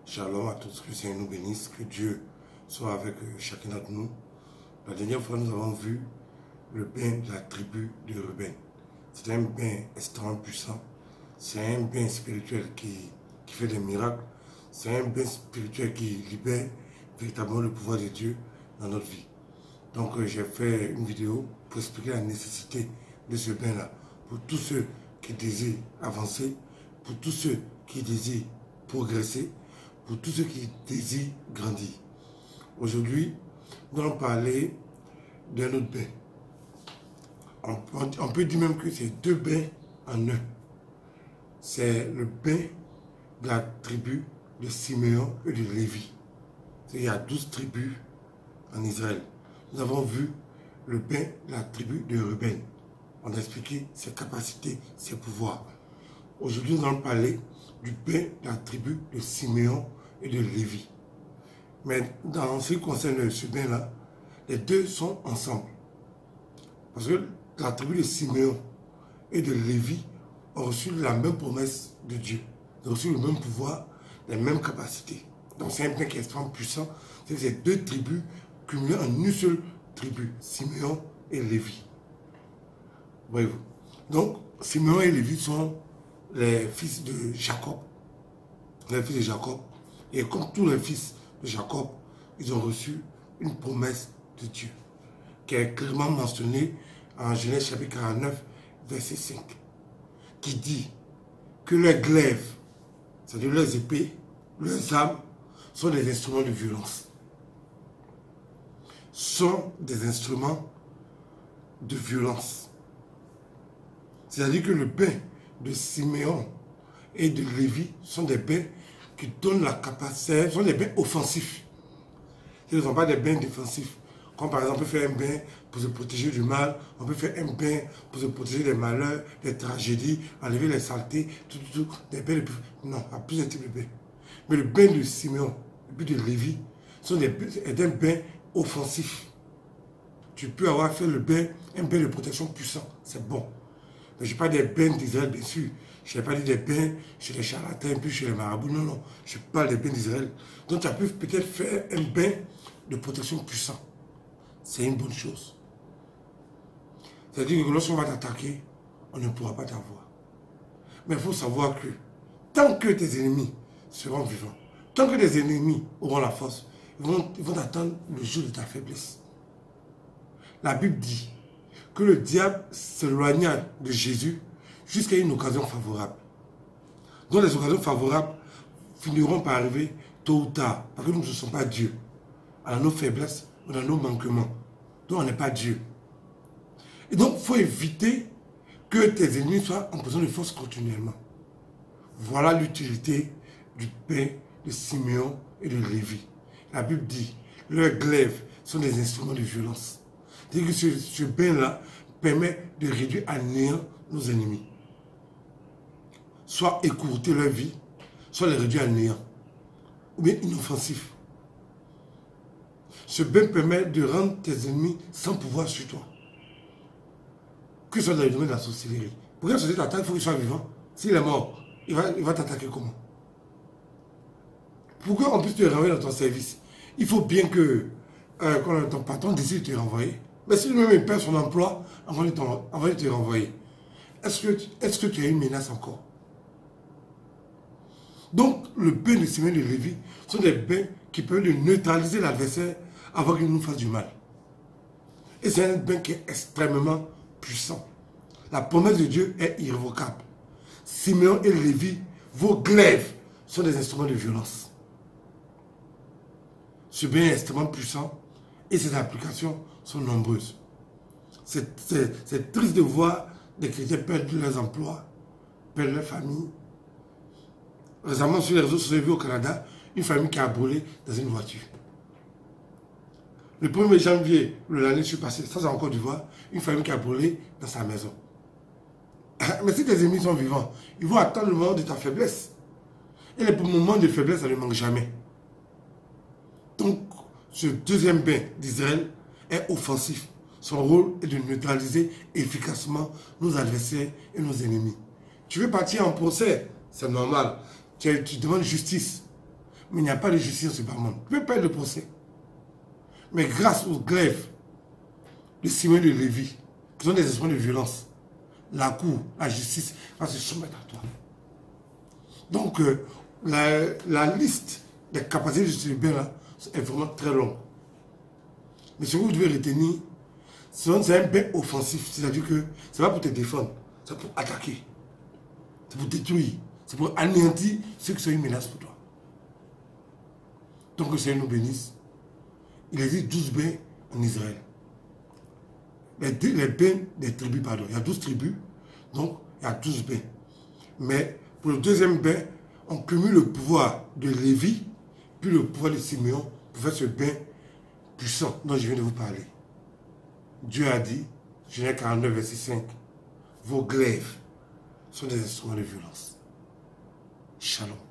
Shalom à tous, que le Seigneur nous bénisse, que Dieu soit avec chacun d'entre nous. La dernière fois, nous avons vu le bain de la tribu de Ruben. C'est un bain extrêmement puissant. C'est un bain spirituel qui fait des miracles. C'est un bain spirituel qui libère véritablement le pouvoir de Dieu dans notre vie. Donc, j'ai fait une vidéo pour expliquer la nécessité de ce bain-là. Pour tous ceux qui désirent avancer, pour tous ceux qui désirent progresser, pour tous ceux qui désirent grandir. Aujourd'hui, nous allons parler d'un autre bain. On peut dire même que c'est deux bains en un. C'est le bain de la tribu de Siméon et de Lévi. Il y a 12 tribus en Israël. Nous avons vu le bain de la tribu de Ruben. On a expliqué ses capacités, ses pouvoirs. Aujourd'hui, nous allons parler du bain de la tribu de Siméon et de Lévi. Mais dans ce qui concerne ce bain-là, les deux sont ensemble. Parce que la tribu de Siméon et de Lévi ont reçu la même promesse de Dieu. Ils ont reçu le même pouvoir, les mêmes capacités. Donc c'est un bain qui est extrêmement puissant. C'est ces deux tribus cumulées en une seule tribu, Siméon et Lévi. Voyez-vous. Donc Siméon et Lévi sont les fils de Jacob. Les fils de Jacob. Et comme tous les fils de Jacob, ils ont reçu une promesse de Dieu, qui est clairement mentionnée en Genèse chapitre 49, verset 5, qui dit que leurs glaives, c'est-à-dire leurs épées, leurs armes, sont des instruments de violence. Sont des instruments de violence. C'est-à-dire que le bain de Siméon et de Lévi sont des bains qui donnent la capacité, sont des bains offensifs. Ce ne sont pas des bains défensifs. Comme par exemple, on peut faire un bain pour se protéger du mal, on peut faire un bain pour se protéger des malheurs, des tragédies, enlever les saletés, tout, des bains de... Non, il y a plusieurs types de bains. Mais le bain de Siméon et puis de Lévi est un bain offensif. Tu peux avoir fait le bain, un bain de protection puissant, c'est bon. Mais je ne parle pas des bains d'Israël, bien sûr. Je n'ai pas dit des bains chez les charlatans, puis chez les marabouts. Non, non. Je parle des bains d'Israël. Donc, tu as pu peut-être faire un bain de protection puissant. C'est une bonne chose. C'est-à-dire que lorsqu'on va t'attaquer, on ne pourra pas t'avoir. Mais il faut savoir que tant que tes ennemis seront vivants, tant que tes ennemis auront la force, ils vont attendre le jour de ta faiblesse. La Bible dit que le diable s'éloigna de Jésus jusqu'à une occasion favorable. Donc les occasions favorables finiront par arriver tôt ou tard, parce que nous ne sommes pas Dieu. À nos faiblesses, ou dans nos manquements. Donc on n'est pas Dieu. Et donc il faut éviter que tes ennemis soient en position de force continuellement. Voilà l'utilité du bain de Siméon et de Lévi. La Bible dit, leurs glaives sont des instruments de violence. C'est-à-dire que ce bain-là permet de réduire à néant nos ennemis. Soit écourter leur vie, soit les réduire à néant. Ou bien inoffensifs. Ce bain permet de rendre tes ennemis sans pouvoir sur toi. Que ce soit dans le domaine de la sorcellerie. Pour qu'un sorcier t'attaque, il faut qu'il soit vivant. S'il est mort, il va t'attaquer comment? Pour qu'on puisse te renvoyer dans ton service, il faut bien que quand ton patron décide de te renvoyer. Mais si lui-même il perd son emploi avant de te renvoyer, est-ce que tu as une menace encore? Donc, le bain de Siméon et de Lévi sont des bains qui peuvent neutraliser l'adversaire avant qu'il nous fasse du mal. Et c'est un bain qui est extrêmement puissant. La promesse de Dieu est irrévocable. Siméon et Lévi, vos glaives sont des instruments de violence. Ce bain est extrêmement puissant et ses applications sont nombreuses. C'est triste de voir des chrétiens perdre leurs emplois, perdre leur famille. Récemment, sur les réseaux sociaux, j'ai vu au Canada une famille qui a brûlé dans une voiture. Le 1er janvier, l'année passée, ça c'est en Côte d'Ivoire, une famille qui a brûlé dans sa maison. Mais si tes ennemis sont vivants, ils vont attendre le moment de ta faiblesse. Et les moments de faiblesse, ça ne manque jamais. Donc, ce deuxième bain d'Israël est offensif. Son rôle est de neutraliser efficacement nos adversaires et nos ennemis. Tu veux partir en procès, c'est normal. Tu demandes justice. mais il n'y a pas de justice en ce bas monde. Tu ne peux pas être le procès. Mais grâce aux glaives de Simeon et de Lévi, qui sont des instruments de violence, la cour, la justice va se soumettre à toi. Donc, la liste des capacités de ce bien là est vraiment très longue. Mais ce que vous devez retenir, c'est un bien offensif. C'est-à-dire que ce n'est pas pour te défendre, c'est pour attaquer. C'est pour détruire. C'est pour anéantir ceux qui sont une menace pour toi. Donc, que le Seigneur nous bénisse. Il existe 12 bains en Israël. Les bains des tribus, pardon. Il y a 12 tribus, donc il y a 12 bains. Mais pour le deuxième bain, on cumule le pouvoir de Lévi, puis le pouvoir de Simeon pour faire ce bain puissant dont je viens de vous parler. Dieu a dit, Genèse 49, verset 5, vos glaives sont des instruments de violence. Shalom.